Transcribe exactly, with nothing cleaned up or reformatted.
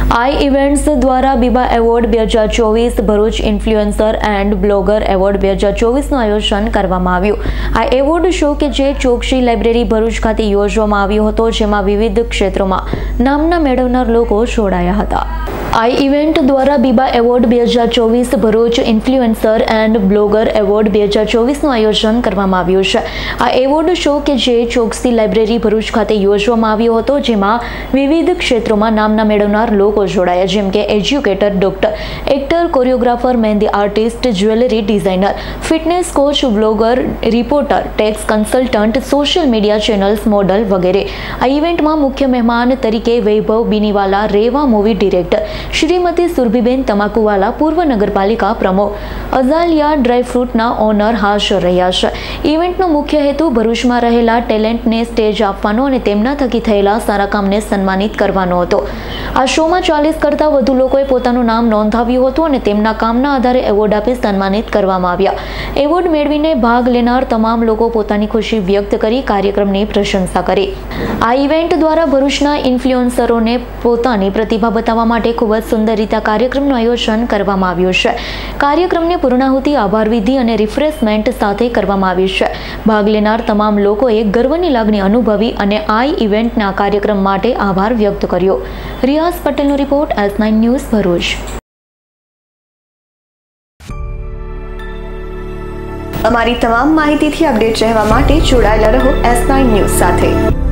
आई events द्वारा Biba award બે હજાર ચોવીસ Bharuch influencer and blogger award બે હજાર ચોવીસનું આયોજન કરવામાં આવ્યું। આ એવોર્ડ શો કે જે ચોકસી લાઇબ્રેરી ભરૂચ ખાતે યોજવામાં આવ્યો હતો, જેમાં વિવિધ ક્ષેત્રોમાં નામના મેળવનાર લોકો જોડાયા હતા। आई इवेंट द्वारा बीबा एवॉर्ड બે હજાર ચોવીસ Bharuch influencer and blogger award બે હજાર ચોવીસનું આયોજન કરવામાં આવ્યું છે। આ એવોર્ડ શો કે જે ચોકસી લાઇબ્રેરી ભરૂચ ખાતે યોજવામાં આવ્યો હતો, જેમાં વિવિધ ક્ષેત્રોમાં નામના મેળવનાર લોકો જોડાયા, જેમ કે educator, doctor, actor, choreographer, mehndi artist, jewellery designer, fitness coach, blogger, reporter, tax consultant, social media channels model વગેરે। આ ઇવેન્ટમાં મુખ્ય મહેમાન તરીકે વૈભવ બીનીવાલા, રેવા મૂવી ડિરેક્ટર, श्रीमती सुरभीबेन तमाकुवाला, पूर्व नगरपालिका प्रमुख, अजालिया ड्रायफ्रूटना ओनर हाजर रह्या छे। इवेंटनो मुख्य हेतु भरूचमां रहेला टेलेंटने स्टेज आपवानो अने तेमना थकी थयेला सारा कामने सन्मानित करवानो हतो। आ शोमां चालीस करता वधु लोकोए पोतानुं नाम नोंधाव्युं हतुं अने तेमना कामना आधारे एवोर्ड आपी सन्मानित करवामां आव्या। एवोर्ड मेळवीने भाग लेनार तमाम लोको पोतानी खुशी व्यक्त करी कार्यक्रमनी प्रशंसा करी। आ इवेंट द्वारा भरूचना इन्फ्लुएंसरोने पोतानी प्रतिभा बताववा माटे खूब ज सुंदर रीते कार्यक्रमનું આયોજન કરવામાં આવ્યું છે। કાર્યક્રમની પૂર્ણાહુતિ આભાર વિધિ અને રિફ્રેશમેન્ટ સાથે કરવામાં આવી છે। ભાગ લેનાર તમામ લોકોએ ગર્વની લાગણી અનુભવી અને આ ઇવેન્ટના કાર્યક્રમ માટે આભાર વ્યક્ત કર્યો। રિયાઝ પટેલનો report, S nine news Bharuch. અમારી તમામ માહિતીથી અપડેટ રહેવા માટે જોડાયેલા રહો એસ નાઇન ન્યૂઝ સાથે।